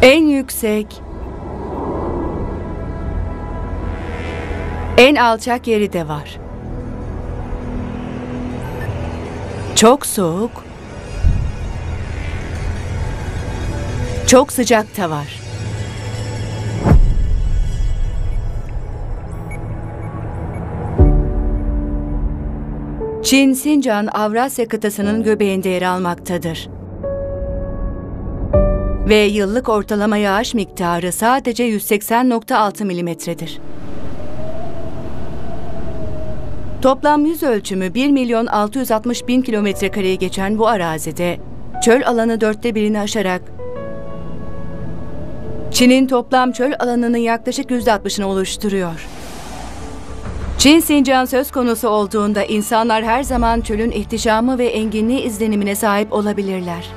En yüksek, en alçak yeri de var. Çok soğuk, çok sıcak da var. Çin, Sincan, Avrasya kıtasının göbeğinde yer almaktadır. Ve yıllık ortalama yağış miktarı sadece 180,6 milimetredir. Toplam yüz ölçümü 1.660.000 kilometrekareyi geçen bu arazide çöl alanı 1/4'ünü aşarak Çin'in toplam çöl alanının yaklaşık %60'ını oluşturuyor. Çin, Sincan söz konusu olduğunda insanlar her zaman çölün ihtişamı ve enginliği izlenimine sahip olabilirler.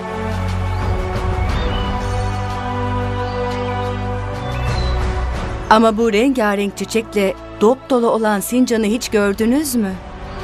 Ama bu rengarenk çiçekle dop dolu olan Sincan'ı hiç gördünüz mü?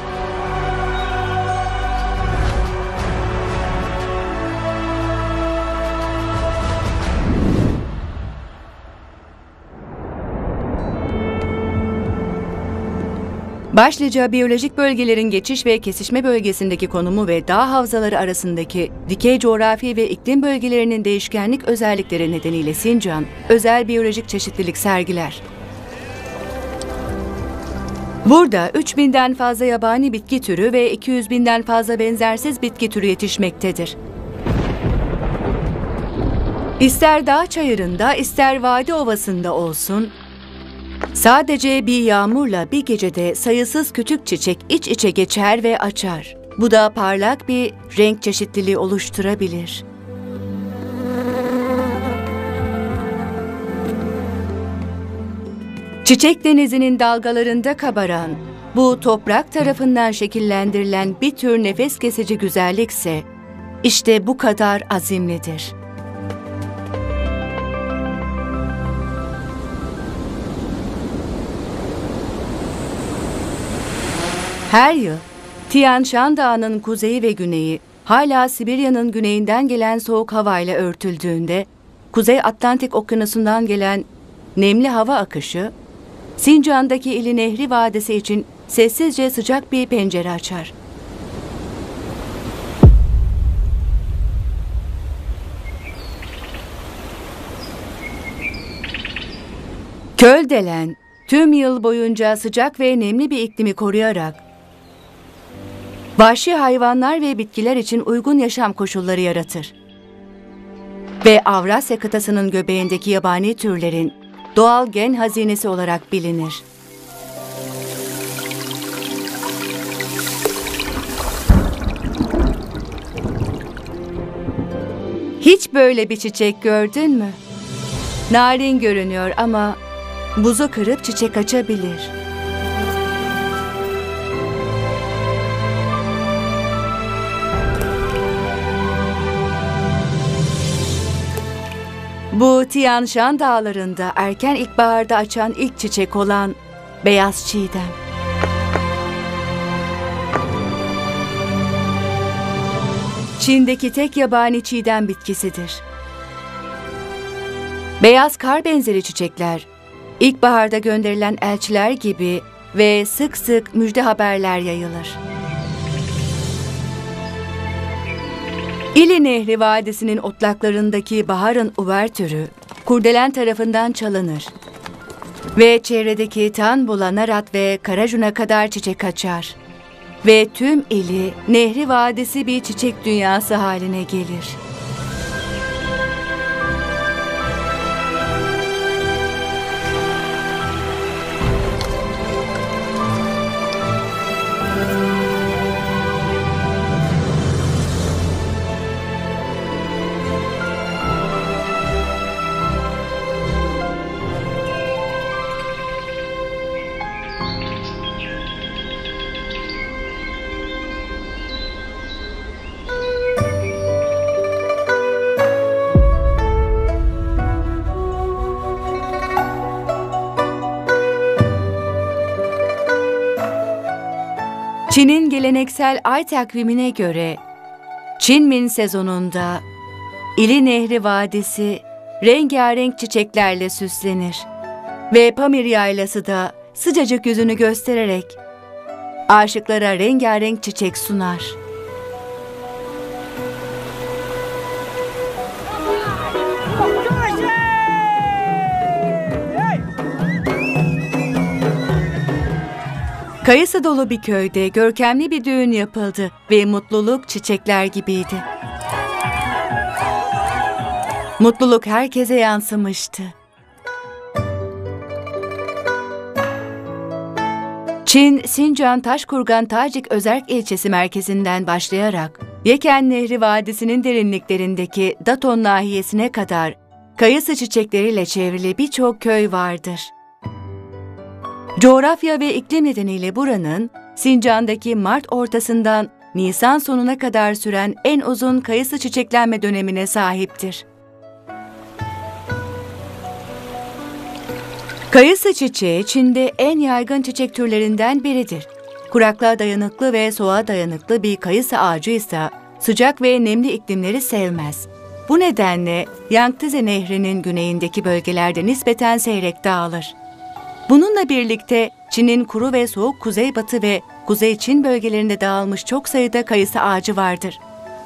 Başlıca biyolojik bölgelerin geçiş ve kesişme bölgesindeki konumu ve dağ havzaları arasındaki dikey coğrafi ve iklim bölgelerinin değişkenlik özellikleri nedeniyle Sincan, özel biyolojik çeşitlilik sergiler. Burada 3.000'den fazla yabani bitki türü ve 200.000'den fazla benzersiz bitki türü yetişmektedir. İster dağ çayırında, ister vadi ovasında olsun, sadece bir yağmurla bir gecede sayısız küçük çiçek iç içe geçer ve açar. Bu da parlak bir renk çeşitliliği oluşturabilir. Çiçek denizinin dalgalarında kabaran, bu toprak tarafından şekillendirilen bir tür nefes kesici güzellikse, işte bu kadar azimlidir. Her yıl Tian Shan Dağı'nın kuzeyi ve güneyi hala Sibirya'nın güneyinden gelen soğuk havayla örtüldüğünde, Kuzey Atlantik Okyanusu'ndan gelen nemli hava akışı, Sincan'daki İli Nehri Vadisi için sessizce sıcak bir pencere açar. Köldelen, tüm yıl boyunca sıcak ve nemli bir iklimi koruyarak, vahşi hayvanlar ve bitkiler için uygun yaşam koşulları yaratır. Ve Avrasya kıtasının göbeğindeki yabani türlerin doğal gen hazinesi olarak bilinir. Hiç böyle bir çiçek gördün mü? Narin görünüyor ama buzu kırıp çiçek açabilir. Bu Tian Shan dağlarında erken ilkbaharda açan ilk çiçek olan beyaz çiğdem. Çin'deki tek yabani çiğdem bitkisidir. Beyaz kar benzeri çiçekler, ilkbaharda gönderilen elçiler gibi ve sık sık müjde haberler yayılır. İli Nehri Vadisi'nin otlaklarındaki baharın uvertürü, kurdelen tarafından çalınır ve çevredeki Tanbula, Narat ve Karajun'a kadar çiçek açar ve tüm İli Nehri Vadisi bir çiçek dünyası haline gelir. Çin'in geleneksel ay takvimine göre Çinmin sezonunda İli Nehri Vadisi rengarenk çiçeklerle süslenir. Ve Pamir Yaylası da sıcacık yüzünü göstererek aşıklara rengarenk çiçek sunar. Kayısı dolu bir köyde görkemli bir düğün yapıldı ve mutluluk çiçekler gibiydi. Mutluluk herkese yansımıştı. Çin, Sincan Taşkurgan Tacik Özerk ilçesi merkezinden başlayarak Yeken Nehri Vadisi'nin derinliklerindeki Daton nahiyesine kadar kayısı çiçekleriyle çevrili birçok köy vardır. Coğrafya ve iklim nedeniyle buranın Sincan'daki Mart ortasından Nisan sonuna kadar süren en uzun kayısı çiçeklenme dönemine sahiptir. Kayısı çiçeği Çin'de en yaygın çiçek türlerinden biridir. Kuraklığa dayanıklı ve soğuğa dayanıklı bir kayısı ağacı ise sıcak ve nemli iklimleri sevmez. Bu nedenle Yangtze Nehri'nin güneyindeki bölgelerde nispeten seyrek dağılır. Bununla birlikte Çin'in kuru ve soğuk kuzeybatı ve kuzey Çin bölgelerinde dağılmış çok sayıda kayısı ağacı vardır.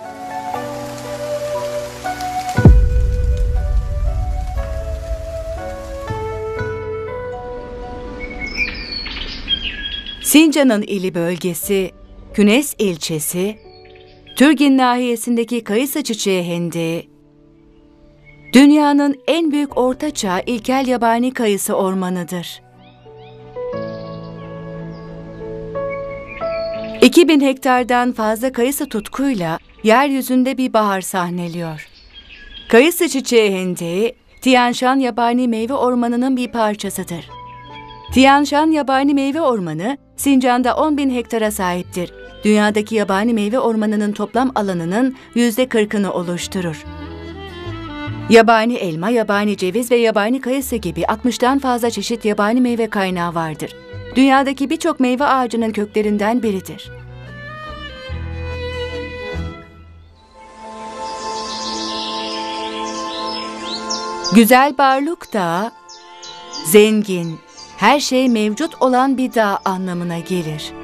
Sincan'ın ili bölgesi, Künes ilçesi, Türgin nahiyesindeki kayısı çiçeği hendeği, dünyanın en büyük ortaçağ ilkel yabani kayısı ormanıdır. 2000 hektardan fazla kayısı tutkuyla yeryüzünde bir bahar sahneliyor. Kayısı çiçeği hendeği, Tian Shan Yabani Meyve Ormanı'nın bir parçasıdır. Tian Shan Yabani Meyve Ormanı, Sincan'da 10.000 hektara sahiptir. Dünyadaki yabani meyve ormanının toplam alanının %40'ını oluşturur. Yabani elma, yabani ceviz ve yabani kayısı gibi 60'tan fazla çeşit yabani meyve kaynağı vardır. Dünyadaki birçok meyve ağacının köklerinden biridir. Güzel Barluk Dağı, zengin, her şey mevcut olan bir dağ anlamına gelir.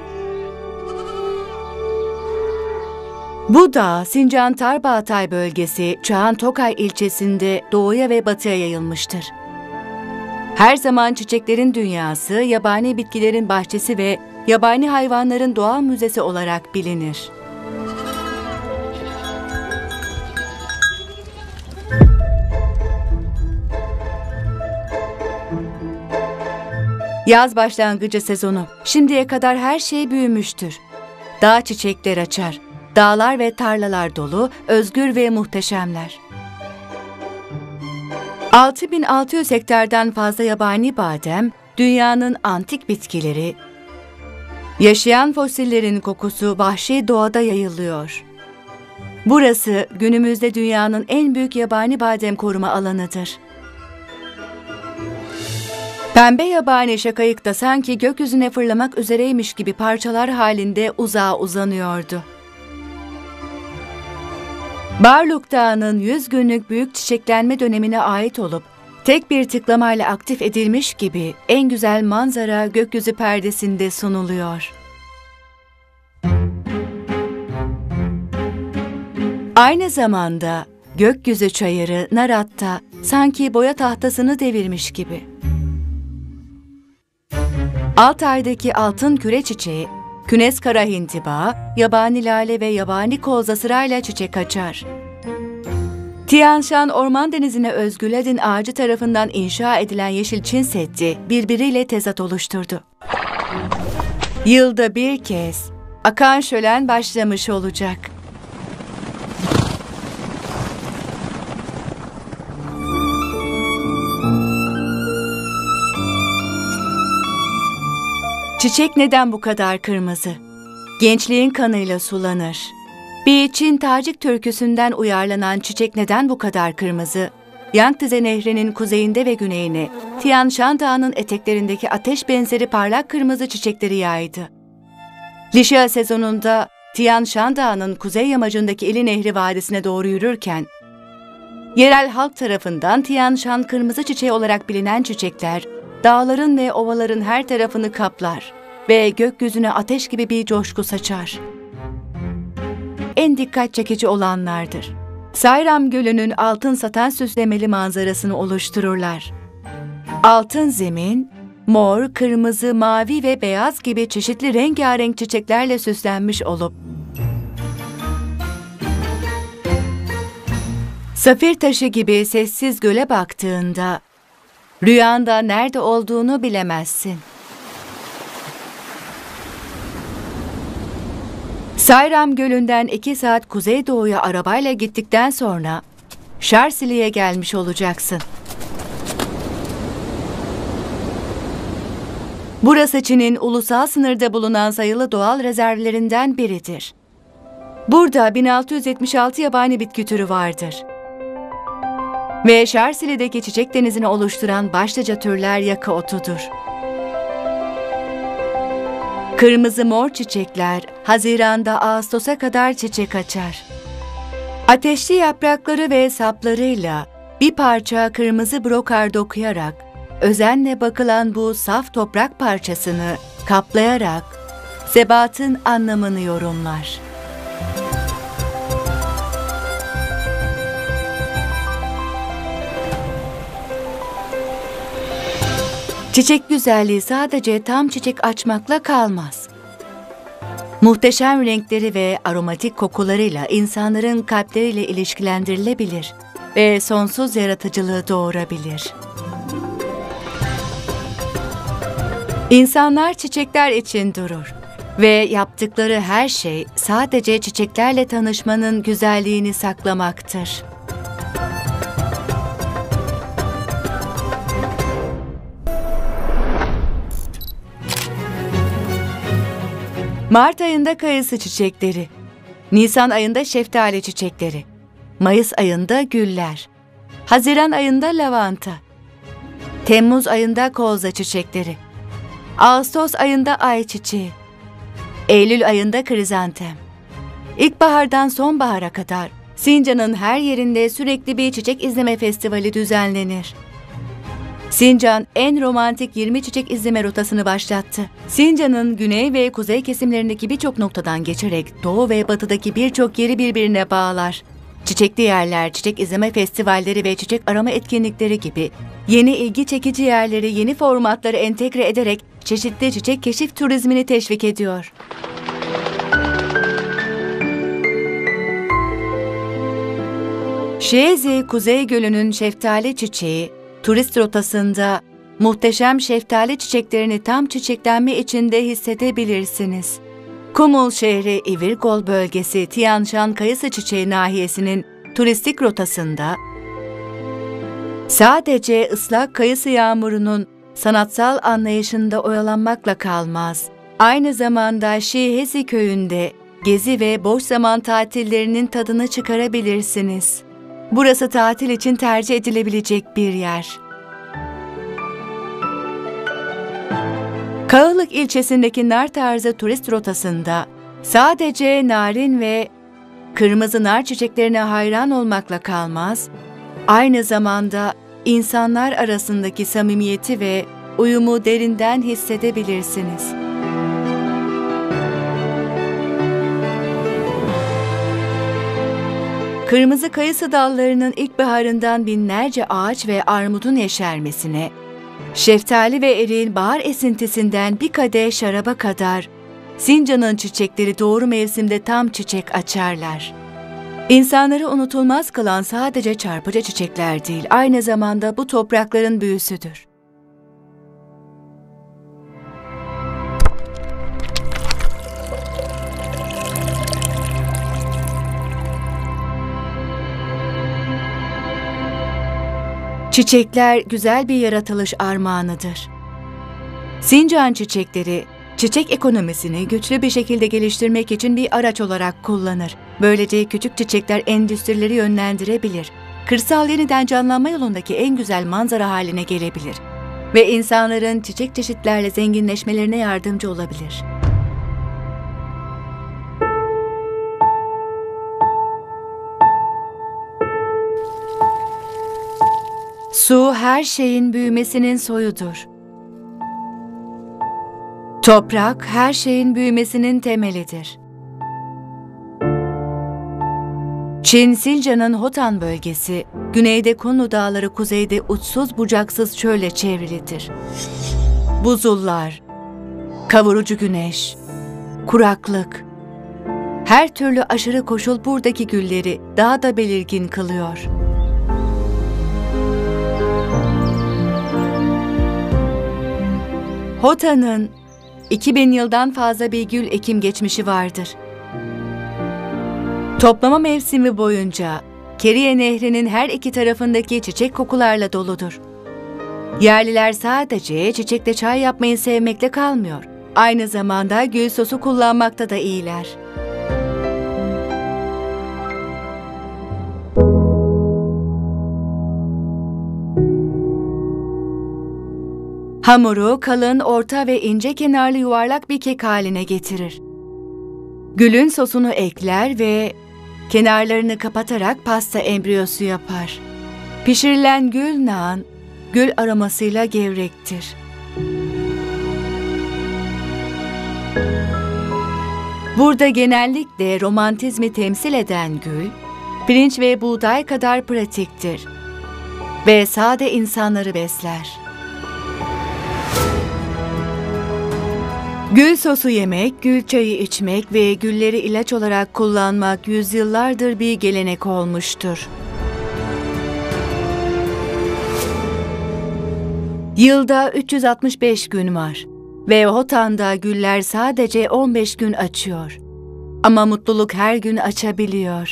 Bu dağ, Sincan Tarbağatay bölgesi, Çağan Tokay ilçesinde doğuya ve batıya yayılmıştır. Her zaman çiçeklerin dünyası, yabani bitkilerin bahçesi ve yabani hayvanların doğal müzesi olarak bilinir. Yaz başlangıcı sezonu. Şimdiye kadar her şey büyümüştür. Dağ çiçekler açar. Dağlar ve tarlalar dolu, özgür ve muhteşemler. 6600 hektardan fazla yabani badem, dünyanın antik bitkileri, yaşayan fosillerin kokusu vahşi doğada yayılıyor. Burası günümüzde dünyanın en büyük yabani badem koruma alanıdır. Pembe yabani şakayık da sanki gökyüzüne fırlamak üzereymiş gibi parçalar halinde uzağa uzanıyordu. Barluk Dağı'nın 100 günlük büyük çiçeklenme dönemine ait olup tek bir tıklamayla aktif edilmiş gibi en güzel manzara gökyüzü perdesinde sunuluyor. Aynı zamanda gökyüzü çayırı Narat'ta sanki boya tahtasını devirmiş gibi. Altay'daki altın küre çiçeği, Künes karahintiba, yabani lale ve yabani kozla sırayla çiçek açar. Tian Shan Orman Denizi'ne özgü ladin ağacı tarafından inşa edilen Yeşil Çin Seddi birbiriyle tezat oluşturdu. Yılda bir kez akan şölen başlamış olacak. Çiçek neden bu kadar kırmızı? Gençliğin kanıyla sulanır. Bir Çin Tacik türküsünden uyarlanan çiçek neden bu kadar kırmızı? Yangtze Nehri'nin kuzeyinde ve güneyine, Tian Shan Dağı'nın eteklerindeki ateş benzeri parlak kırmızı çiçekleri yaydı. Lişia sezonunda Tian Shan Dağı'nın kuzey yamacındaki Ili Nehri Vadisi'ne doğru yürürken, Yerel halk tarafından Tian Shan kırmızı çiçeği olarak bilinen çiçekler, dağların ve ovaların her tarafını kaplar ve gökyüzüne ateş gibi bir coşku saçar. En dikkat çekici olanlardır. Sayram Gölü'nün altın saten süslemeli manzarasını oluştururlar. Altın zemin, mor, kırmızı, mavi ve beyaz gibi çeşitli rengarenk çiçeklerle süslenmiş olup, safir taşı gibi sessiz göle baktığında, rüyanda nerede olduğunu bilemezsin. Sayram Gölü'nden 2 saat kuzeydoğuya arabayla gittikten sonra Şarsili'ye gelmiş olacaksın. Burası Çin'in ulusal sınırda bulunan sayılı doğal rezervlerinden biridir. Burada 1676 yabani bitki türü vardır. Ve Şarsili'deki çiçek denizini oluşturan başlıca türler yaka otudur. Kırmızı mor çiçekler Haziran'da Ağustos'a kadar çiçek açar. Ateşli yaprakları ve saplarıyla bir parça kırmızı brokar dokuyarak, özenle bakılan bu saf toprak parçasını kaplayarak sebatın anlamını yorumlar. Çiçek güzelliği sadece tam çiçek açmakla kalmaz. Muhteşem renkleri ve aromatik kokularıyla insanların kalpleriyle ilişkilendirilebilir ve sonsuz yaratıcılığı doğurabilir. İnsanlar çiçekler için durur ve yaptıkları her şey sadece çiçeklerle tanışmanın güzelliğini saklamaktır. Mart ayında kayısı çiçekleri, Nisan ayında şeftali çiçekleri, Mayıs ayında güller, Haziran ayında lavanta, Temmuz ayında kolza çiçekleri, Ağustos ayında ayçiçeği, Eylül ayında krizantem. İlkbahardan sonbahara kadar Sincan'ın her yerinde sürekli bir çiçek izleme festivali düzenlenir. Sincan en romantik 20 çiçek izleme rotasını başlattı. Sincan'ın güney ve kuzey kesimlerindeki birçok noktadan geçerek doğu ve batıdaki birçok yeri birbirine bağlar. Çiçekli yerler, çiçek izleme festivalleri ve çiçek arama etkinlikleri gibi yeni ilgi çekici yerleri yeni formatları entegre ederek çeşitli çiçek keşif turizmini teşvik ediyor. Şiezi Kuzey Gölü'nün şeftali çiçeği, turist rotasında muhteşem şeftali çiçeklerini tam çiçeklenme içinde hissedebilirsiniz. Kumul şehri İvirgol bölgesi Tian Shan kayısı çiçeği nahiyesinin turistik rotasında sadece ıslak kayısı yağmurunun sanatsal anlayışında oyalanmakla kalmaz. Aynı zamanda Şihezi köyünde gezi ve boş zaman tatillerinin tadını çıkarabilirsiniz. Burası tatil için tercih edilebilecek bir yer. Kağılık ilçesindeki nar tarzı turist rotasında sadece narin ve kırmızı nar çiçeklerine hayran olmakla kalmaz, aynı zamanda insanlar arasındaki samimiyeti ve uyumu derinden hissedebilirsiniz. Kırmızı kayısı dallarının ilkbaharından binlerce ağaç ve armudun yeşermesine, şeftali ve eriğin bahar esintisinden bir kadeh şaraba kadar Sincan'ın çiçekleri doğru mevsimde tam çiçek açarlar. İnsanları unutulmaz kılan sadece çarpıcı çiçekler değil, aynı zamanda bu toprakların büyüsüdür. Çiçekler güzel bir yaratılış armağanıdır. Sincan çiçekleri, çiçek ekonomisini güçlü bir şekilde geliştirmek için bir araç olarak kullanır. Böylece küçük çiçekler endüstrileri yönlendirebilir. Kırsal yeniden canlanma yolundaki en güzel manzara haline gelebilir. Ve insanların çiçek çeşitlerle zenginleşmelerine yardımcı olabilir. Su her şeyin büyümesinin soyudur. Toprak her şeyin büyümesinin temelidir. Çin, Sincan'ın Hotan bölgesi, güneyde Kunlu Dağları, kuzeyde uçsuz bucaksız çölle çevrilidir. Buzullar, kavurucu güneş, kuraklık, her türlü aşırı koşul buradaki gülleri daha da belirgin kılıyor. Hotan'ın 2000 yıldan fazla bir gül ekim geçmişi vardır. Toplama mevsimi boyunca Keriye Nehri'nin her iki tarafındaki çiçek kokularla doludur. Yerliler sadece çiçekle çay yapmayı sevmekle kalmıyor. Aynı zamanda gül sosu kullanmakta da iyiler. Hamuru kalın, orta ve ince kenarlı yuvarlak bir kek haline getirir. Gülün sosunu ekler ve kenarlarını kapatarak pasta embriyosu yapar. Pişirilen gül naan, gül aromasıyla gevrektir. Burada genellikle romantizmi temsil eden gül, pirinç ve buğday kadar pratiktir ve sade insanları besler. Gül sosu yemek, gül çayı içmek ve gülleri ilaç olarak kullanmak yüzyıllardır bir gelenek olmuştur. Yılda 365 gün var ve Hotan'da güller sadece 15 gün açıyor. Ama mutluluk her gün açabiliyor.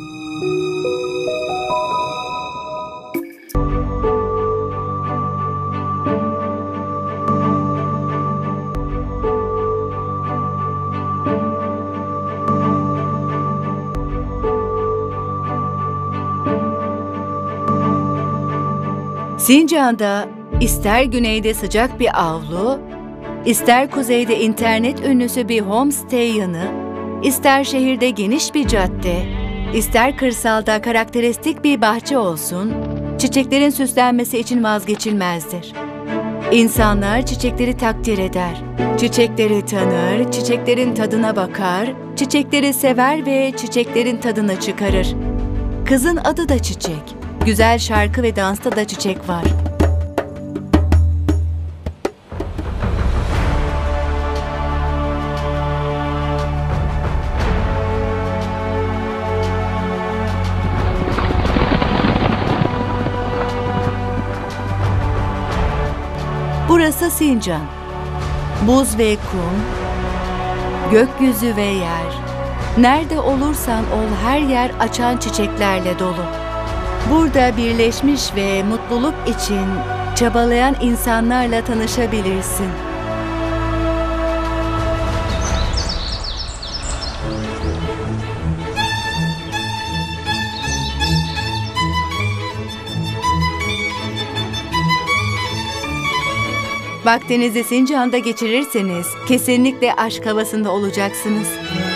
Sincan'da ister güneyde sıcak bir avlu, ister kuzeyde internet ünlüsü bir homestay yanı, ister şehirde geniş bir cadde, ister kırsalda karakteristik bir bahçe olsun, çiçeklerin süslenmesi için vazgeçilmezdir. İnsanlar çiçekleri takdir eder, çiçekleri tanır, çiçeklerin tadına bakar, çiçekleri sever ve çiçeklerin tadını çıkarır. Kızın adı da Çiçek. Güzel şarkı ve dansta da çiçek var. Burası Sincan. Buz ve kum, gökyüzü ve yer. Nerede olursan ol her yer açan çiçeklerle dolu. Burada birleşmiş ve mutluluk için çabalayan insanlarla tanışabilirsin. Vaktinizi Sincan'da geçirirseniz kesinlikle aşk havasında olacaksınız.